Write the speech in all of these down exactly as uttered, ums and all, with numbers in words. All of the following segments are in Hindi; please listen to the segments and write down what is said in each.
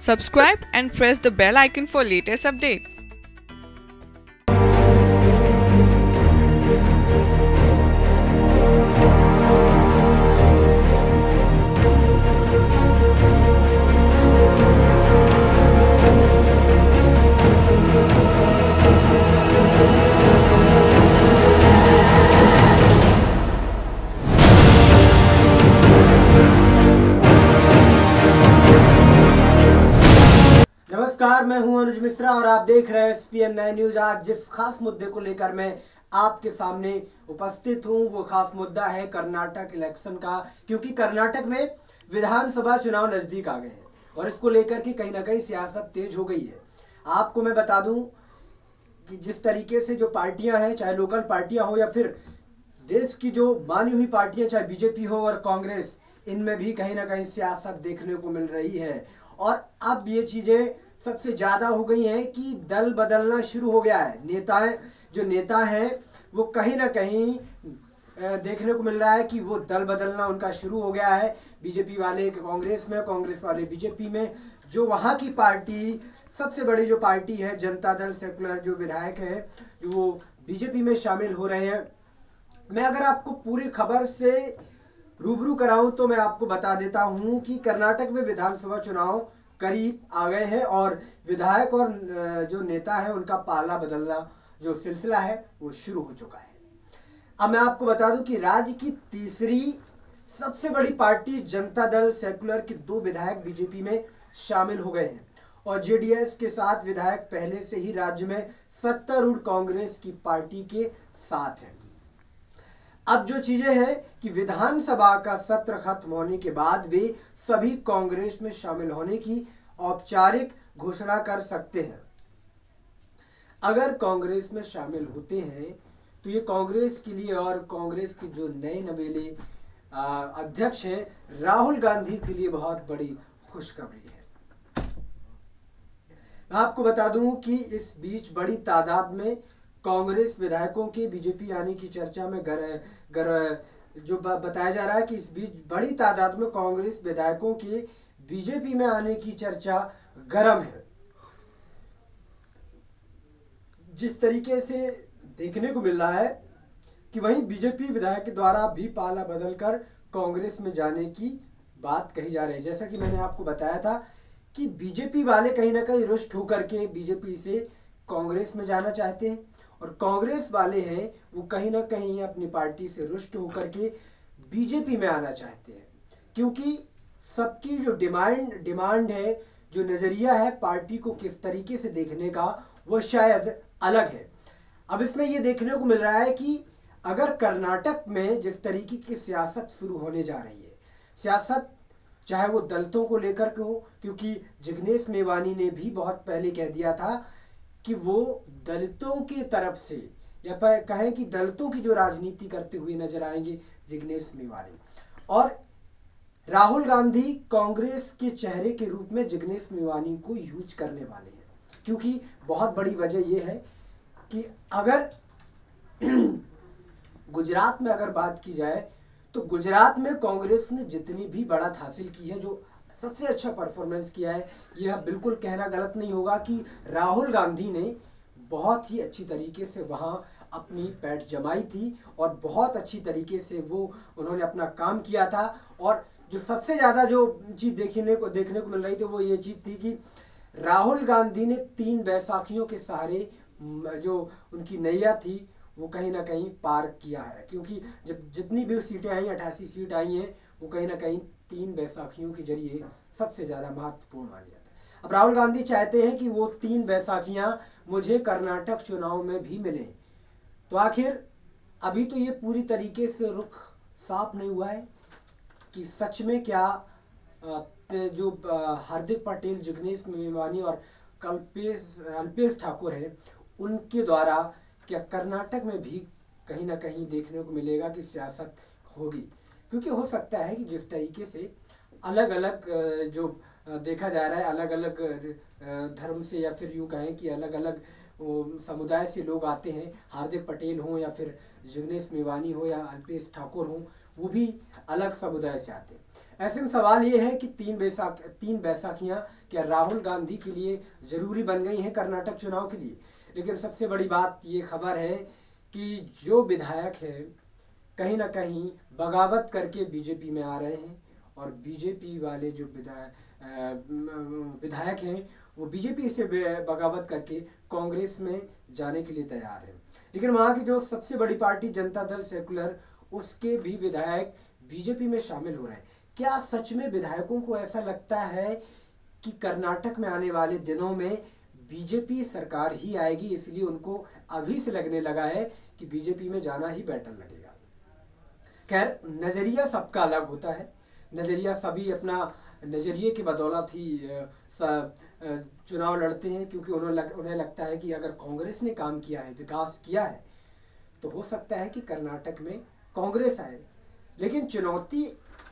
Subscribe and press the bell icon for latest update. नमस्कार, मैं हूं अनुज मिश्रा और आप देख रहे हैं S P N nine news. आज जिस खास मुद्दे को लेकर मैं आपके सामने उपस्थित हूं वो खास मुद्दा है कर्नाटक इलेक्शन का, क्योंकि कर्नाटक में विधानसभा चुनाव नजदीक आ गए हैं और इसको लेकर के कहीं ना कहीं सियासत तेज हो गई है। आपको मैं बता दूं कि जिस तरीके से जो पार्टियां हैं, चाहे लोकल पार्टियां हो या फिर देश की जो मानी हुई पार्टियां, चाहे बीजेपी हो और कांग्रेस, इनमें भी कहीं ना कहीं सियासत देखने को मिल रही है। और अब ये चीजें सबसे ज्यादा हो गई हैं कि दल बदलना शुरू हो गया है। नेताएं जो नेता हैं वो कहीं ना कहीं देखने को मिल रहा है कि वो दल बदलना उनका शुरू हो गया है। बीजेपी वाले कांग्रेस में, कांग्रेस वाले बीजेपी में। जो वहाँ की पार्टी, सबसे बड़ी जो पार्टी है जनता दल सेकुलर, जो विधायक हैं जो वो बीजेपी में शामिल हो रहे हैं। मैं अगर आपको पूरी खबर से रूबरू कराऊं तो मैं आपको बता देता हूं कि कर्नाटक में विधानसभा चुनाव करीब आ गए हैं और विधायक और जो नेता है उनका पाला बदलना जो सिलसिला है वो शुरू हो चुका है। अब मैं आपको बता दूं कि राज्य की तीसरी सबसे बड़ी पार्टी जनता दल सेकुलर के दो विधायक बीजेपी में शामिल हो गए हैं और जेडीएस के साथ विधायक पहले से ही राज्य में सत्तारूढ़ कांग्रेस की पार्टी के साथ हैं। अब जो चीजें हैं कि विधानसभा का सत्र खत्म होने के बाद वे सभी कांग्रेस में शामिल होने की औपचारिक घोषणा कर सकते हैं। अगर कांग्रेस में शामिल होते हैं तो ये कांग्रेस के लिए और कांग्रेस के जो नए नवेले अध्यक्ष हैं राहुल गांधी के लिए बहुत बड़ी खुशखबरी है। मैं आपको बता दूं कि इस बीच बड़ी तादाद में कांग्रेस विधायकों के बीजेपी आने की चर्चा में गर, गर, जो बताया जा रहा है कि इस बीच बड़ी तादाद में कांग्रेस विधायकों के बीजेपी में आने की चर्चा गर्म है। जिस तरीके से देखने को मिल रहा है कि वहीं बीजेपी विधायक के द्वारा भी पाला बदलकर कांग्रेस में जाने की बात कही जा रही है। जैसा कि मैंने आपको बताया था कि बीजेपी वाले कहीं ना कहीं रुष्ट होकर के बीजेपी से कांग्रेस में जाना चाहते हैं और कांग्रेस वाले हैं वो कहीं ना कहीं अपनी पार्टी से रुष्ट होकर के बीजेपी में आना चाहते हैं, क्योंकि सबकी जो डिमांड डिमांड है, जो नजरिया है पार्टी को किस तरीके से देखने का, वो शायद अलग है। अब इसमें ये देखने को मिल रहा है कि अगर कर्नाटक में जिस तरीके की सियासत शुरू होने जा रही है, सियासत चाहे वो दलितों को लेकर के हो, क्योंकि जिग्नेश मेवानी ने भी बहुत पहले कह दिया था कि वो दलितों की तरफ से, या कहें कि दलितों की जो राजनीति करते हुए नजर आएंगे जिग्नेश मेवानी। और राहुल गांधी कांग्रेस के चेहरे के रूप में जिग्नेश मेवानी को यूज करने वाले हैं, क्योंकि बहुत बड़ी वजह यह है कि अगर गुजरात में अगर बात की जाए तो गुजरात में कांग्रेस ने जितनी भी बढ़त हासिल की है, जो सबसे अच्छा परफॉर्मेंस किया है, यह बिल्कुल कहना गलत नहीं होगा कि राहुल गांधी ने बहुत ही अच्छी तरीके से वहां अपनी पैठ जमाई थी और बहुत अच्छी तरीके से वो उन्होंने अपना काम किया था। और जो सबसे ज़्यादा जो चीज़ देखने को देखने को मिल रही थी वो ये चीज़ थी कि राहुल गांधी ने तीन बैसाखियों के सहारे जो उनकी नैया थी वो कहीं ना कहीं पार किया है, क्योंकि जब जितनी भी सीटें आई, अट्ठासी सीट आई हैं, वो कहीं ना कहीं तीन बैसाखियों के जरिए सबसे ज़्यादा महत्वपूर्ण मानी जाती है। अब राहुल गांधी चाहते हैं कि वो तीन बैसाखियां मुझे कर्नाटक चुनाव में भी मिलें। तो आखिर अभी तो ये पूरी तरीके से रुख साफ नहीं हुआ है कि सच में क्या जो हार्दिक पटेल, जिग्नेश मेवानी और कल्पेश अल्पेश ठाकुर हैं उनके द्वारा क्या कर्नाटक में भी कहीं ना कहीं देखने को मिलेगा कि सियासत होगी। क्योंकि हो सकता है कि जिस तरीके से अलग अलग जो देखा जा रहा है, अलग अलग धर्म से या फिर यूँ कहें कि अलग अलग समुदाय से लोग आते हैं, हार्दिक पटेल हों या फिर जिग्नेश मेवानी हो या अल्पेश ठाकुर हों, वो भी अलग समुदाय से आते हैं। ऐसे में सवाल ये है कि तीन बैसाख तीन बैसाखियाँ क्या राहुल गांधी के लिए ज़रूरी बन गई हैं कर्नाटक चुनाव के लिए। लेकिन सबसे बड़ी बात ये खबर है कि जो विधायक हैं कहीं ना कहीं बगावत करके बीजेपी में आ रहे हैं, और बीजेपी वाले जो विधायक विधायक हैं वो बीजेपी से बगावत करके कांग्रेस में जाने के लिए तैयार हैं। लेकिन वहाँ की जो सबसे बड़ी पार्टी जनता दल सेकुलर, उसके भी विधायक बीजेपी में शामिल हो रहे हैं। क्या सच में विधायकों को ऐसा लगता है कि कर्नाटक में आने वाले दिनों में बीजेपी सरकार ही आएगी, इसलिए उनको अभी से लगने लगा है कि बीजेपी में जाना ही बेटर लगेगा। खैर, नज़रिया सबका अलग होता है, नज़रिया सभी अपना नज़रिए की बदौलत ही चुनाव लड़ते हैं, क्योंकि उन्हें लग, उन्हें लगता है कि अगर कांग्रेस ने काम किया है, विकास किया है, तो हो सकता है कि कर्नाटक में कांग्रेस आए। लेकिन चुनौती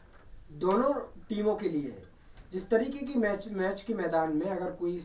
दोनों टीमों के लिए है। जिस तरीके की मैच मैच के मैदान में अगर कोई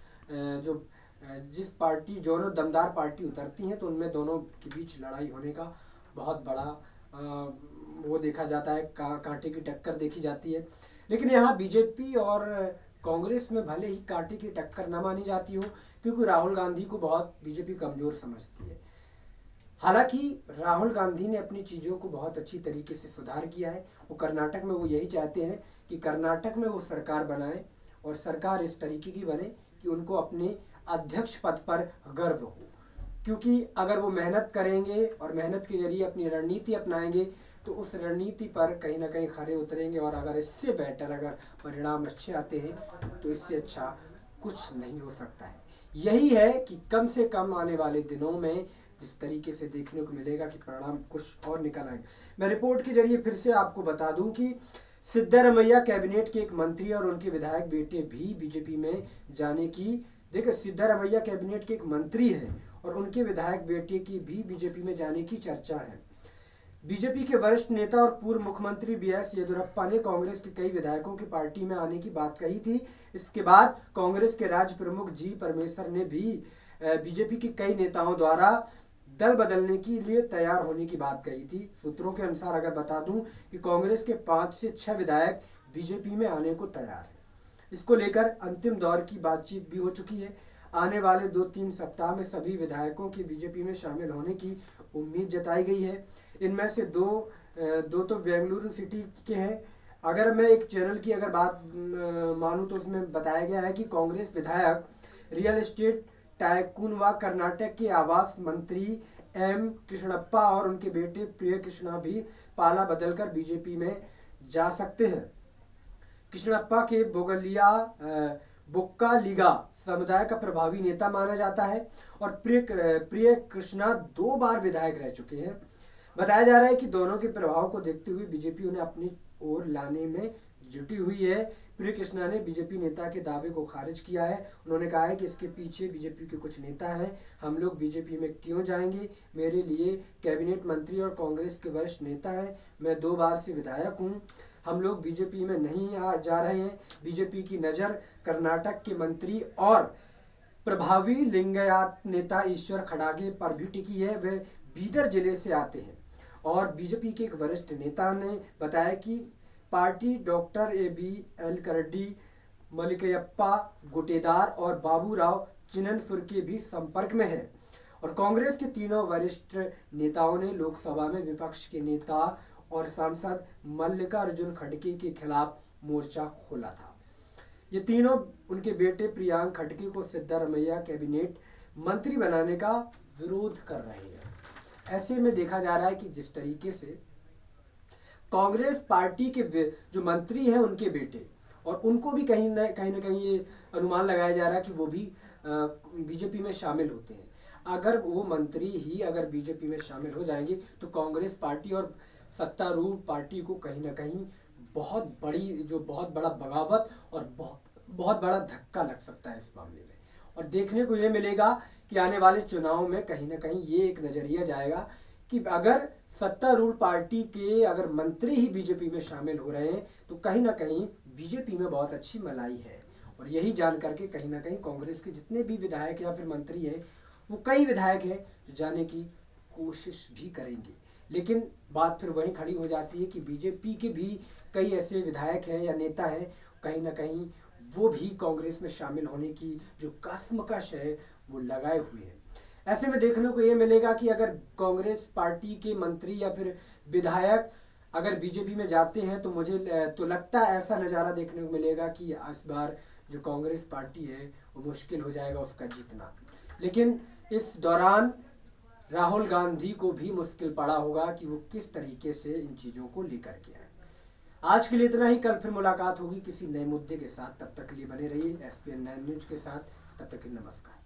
जो जिस पार्टी दोनों दमदार पार्टी उतरती हैं तो उनमें दोनों के बीच लड़ाई होने का बहुत बड़ा आ, वो देखा जाता है, का, कांटे की टक्कर देखी जाती है। लेकिन यहाँ बीजेपी और कांग्रेस में भले ही कांटे की टक्कर न मानी जाती हो, क्योंकि राहुल गांधी को बहुत बीजेपी कमज़ोर समझती है। हालांकि राहुल गांधी ने अपनी चीज़ों को बहुत अच्छी तरीके से सुधार किया है। वो कर्नाटक में वो यही चाहते हैं कि कर्नाटक में वो सरकार बनाएं, और सरकार इस तरीके की बने कि उनको अपने अध्यक्ष पद पर गर्व हो। क्योंकि अगर वो मेहनत करेंगे और मेहनत के जरिए अपनी रणनीति अपनाएंगे तो उस रणनीति पर कहीं ना कहीं खरे उतरेंगे, और अगर इससे बेटर अगर परिणाम अच्छे आते हैं तो इससे अच्छा कुछ नहीं हो सकता है। यही है कि कम से कम आने वाले दिनों में जिस तरीके से देखने को मिलेगा कि परिणाम कुछ और निकल आएंगे। मैं रिपोर्ट के जरिए फिर से आपको बता दूं कि सिद्धारमैया कैबिनेट के एक मंत्री और उनके विधायक बेटे भी बीजेपी में जाने की, देखिए सिद्धारमैया कैबिनेट के एक मंत्री हैं और उनके विधायक बेटे की भी बीजेपी में जाने की चर्चा है। बीजेपी के वरिष्ठ नेता और पूर्व मुख्यमंत्री बी एस येदियुरप्पा ने कांग्रेस के कई विधायकों की पार्टी में आने की बात कही थी। इसके बाद कांग्रेस के राज्य प्रमुख जी परमेश्वर ने भी बीजेपी के कई नेताओं द्वारा दल बदलने के लिए तैयार होने की बात कही थी। सूत्रों के अनुसार अगर बता दूं कि कांग्रेस के पाँच से छह विधायक बीजेपी में आने को तैयार हैं। इसको लेकर अंतिम दौर की बातचीत भी हो चुकी है। आने वाले दो तीन सप्ताह में सभी विधायकों के बीजेपी में शामिल होने की उम्मीद जताई गई है। इनमें से दो दो तो बेंगलुरु सिटी के हैं। अगर मैं एक चैनल की अगर बात मानूं तो उसमें बताया गया है कि कांग्रेस विधायक रियल एस्टेट टाइकून व कर्नाटक के आवास मंत्री एम कृष्णप्पा और उनके बेटे प्रिय कृष्णा भी पाला बदलकर बीजेपी में जा सकते हैं। कृष्णप्पा के बोगलिया बुक्का लिगा समुदाय का प्रभावी नेता माना जाता है और प्रिय प्रिय कृष्णा दो बार विधायक रह चुके हैं। बताया जा रहा है कि दोनों के प्रभाव को देखते हुए बीजेपी उन्हें अपनी ओर लाने में जुटी हुई है। प्रिय कृष्णा ने बीजेपी नेता के दावे को खारिज किया है। उन्होंने कहा है कि इसके पीछे बीजेपी के कुछ नेता हैं। हम लोग बीजेपी में क्यों जाएंगे? मेरे लिए कैबिनेट मंत्री और कांग्रेस के वरिष्ठ नेता हैं। मैं दो बार से विधायक हूं। हम लोग बीजेपी में नहीं आ जा रहे हैं। बीजेपी की नज़र कर्नाटक के मंत्री और प्रभावी लिंगायत नेता ईश्वर खड़गे पर भी टिकी है। वे बीदर जिले से आते हैं और बीजेपी के एक वरिष्ठ नेता ने बताया कि party doctor A B L Karaddi, Malikayappa Gutedar और बाबूराव चिननसुर के भी संपर्क में है। और कांग्रेस के तीनों वरिष्ठ नेताओं ने लोकसभा में विपक्ष के नेता और सांसद मल्लिकार्जुन खड़गे के खिलाफ मोर्चा खोला था। ये तीनों उनके बेटे प्रियांक खड़गे को सिद्धारमैया कैबिनेट मंत्री बनाने का विरोध कर रहे हैं। ऐसे में देखा जा रहा है कि जिस तरीके से कांग्रेस पार्टी के जो मंत्री हैं उनके बेटे, और उनको भी कहीं ना कहीं ना कहीं ये अनुमान लगाया जा रहा है कि वो भी बीजेपी में शामिल होते हैं। अगर वो मंत्री ही अगर बीजेपी में शामिल हो जाएंगे तो कांग्रेस पार्टी और सत्तारूढ़ पार्टी को कहीं ना कहीं बहुत बड़ी जो बहुत बड़ा बगावत और बहुत बहुत बड़ा धक्का लग सकता है इस मामले में। और देखने को ये मिलेगा कि आने वाले चुनाव में कहीं ना कहीं ये एक नज़रिया जाएगा कि अगर सत्तारूढ़ पार्टी के अगर मंत्री ही बीजेपी में शामिल हो रहे हैं तो कहीं ना कहीं बीजेपी में बहुत अच्छी मलाई है। और यही जान करके कहीं ना कहीं कांग्रेस के जितने भी विधायक या फिर मंत्री हैं, वो कई विधायक हैं जो जाने की कोशिश भी करेंगे। लेकिन बात फिर वहीं खड़ी हो जाती है कि बीजेपी के भी कई ऐसे विधायक हैं या नेता हैं, कहीं ना कहीं वो भी कांग्रेस में शामिल होने की जो कश्मकश है वो लगाए हुए हैं। ऐसे में देखने को ये मिलेगा कि अगर कांग्रेस पार्टी के मंत्री या फिर विधायक अगर बीजेपी में जाते हैं तो मुझे तो लगता है ऐसा नज़ारा देखने को मिलेगा कि इस बार जो कांग्रेस पार्टी है वो मुश्किल हो जाएगा उसका जीतना। लेकिन इस दौरान राहुल गांधी को भी मुश्किल पड़ा होगा कि वो किस तरीके से इन चीज़ों को लेकर के आए। आज के लिए इतना ही, कल फिर मुलाकात होगी किसी नए मुद्दे के साथ। तब तक के लिए बने रहिए S P N nine news के साथ। तब तक के नमस्कार।